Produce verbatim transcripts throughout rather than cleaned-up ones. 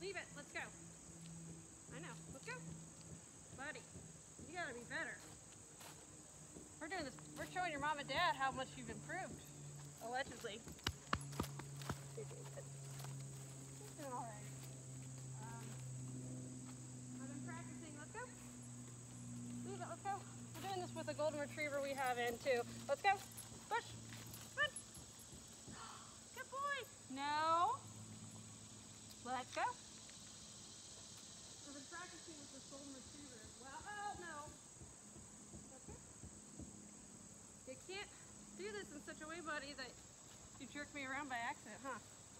Leave it. Let's go. I know. Let's go. Buddy, you gotta be better. We're doing this. We're showing your mom and dad how much you've improved. Allegedly. You're doing good. You're doing all right. Um, I've been practicing. Let's go. Leave it. Let's go. We're doing this with a golden retriever we have in too. Let's go. Push. Run. Good boy. No. Let's go. I've been practicing with this golden retriever as well. Oh no. Okay. You can't do this in such a way, buddy, that you jerk me around by accident, huh?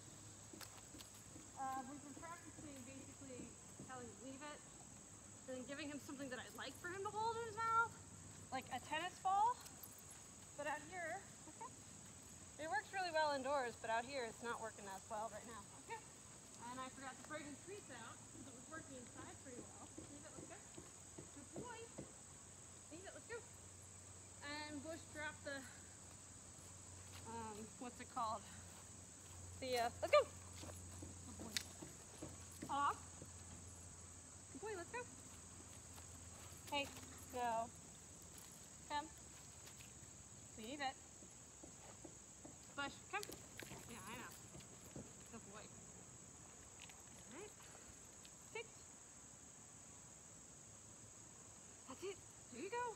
Uh, we've been practicing basically telling him leave it, and then giving him something that I'd like for him to hold in his mouth, like a tennis ball. But out here, okay, it works really well indoors, but out here it's not working as well right now. Okay, and I forgot to bring his treats out because it was working inside pretty well. Leave it, let's go. Good boy. Leave it, let's go. And Bush dropped the, um, what's it called? The, uh, let's go. Good boy. Off. Good boy, let's go. Hey, no. Come. Leave it. Bush, come. Yeah, I know. Good boy. All right. Sit. That's it. There you go.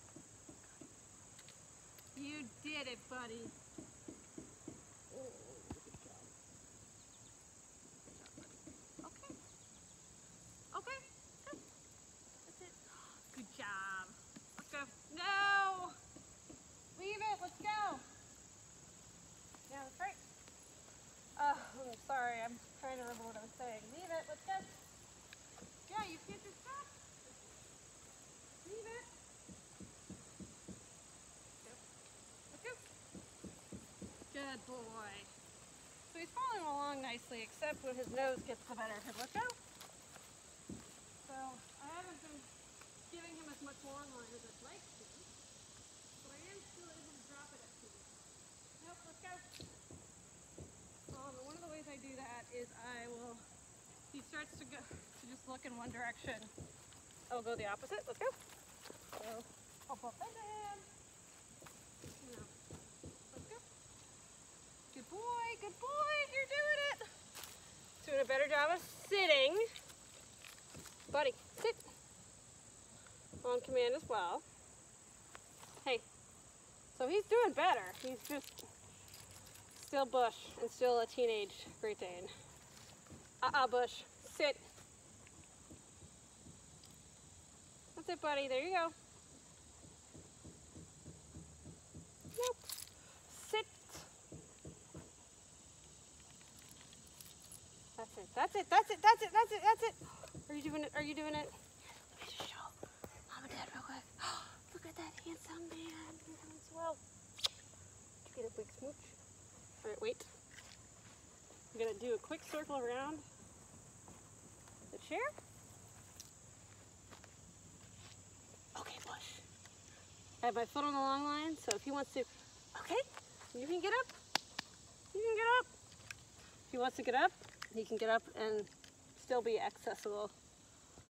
You did it, buddy. Oh, good job. Good job, buddy. Okay. Okay. Go. That's it. Good job. Let's go. No! Leave it. Let's go. Yeah, that's right. Oh, I'm sorry. I'm trying to remember what I was saying. Leave it. Let's go. Yeah, you can't just stop. Leave it. Good boy. So he's following along nicely, except when his nose gets the better of him. Let's go. So I haven't been giving him as much long line as I'd like to, but I am still able to drop it at two. Nope, let's go. Um, and one of the ways I do that is I will, he starts to go, to just look in one direction. I will go the opposite. Let's go. So I'll bump into him. You know. Good boy, good boy, you're doing it. Doing a better job of sitting. Buddy, sit. On command as well. Hey, so he's doing better. He's just still Bush and still a teenage Great Dane. Uh-uh, Bush, sit. That's it, buddy, there you go. Nope, sit. That's it, that's it, that's it, that's it, that's it, that's it. Are you doing it, are you doing it? Let me just show Mom and Dad real quick. Look at that handsome man, he's doing so well. Did you get a big smooch? All right, wait. I'm gonna do a quick circle around the chair. Okay, Bush. I have my foot on the long line, so if he wants to, okay, you can get up. You can get up. If he wants to get up, he can get up and still be accessible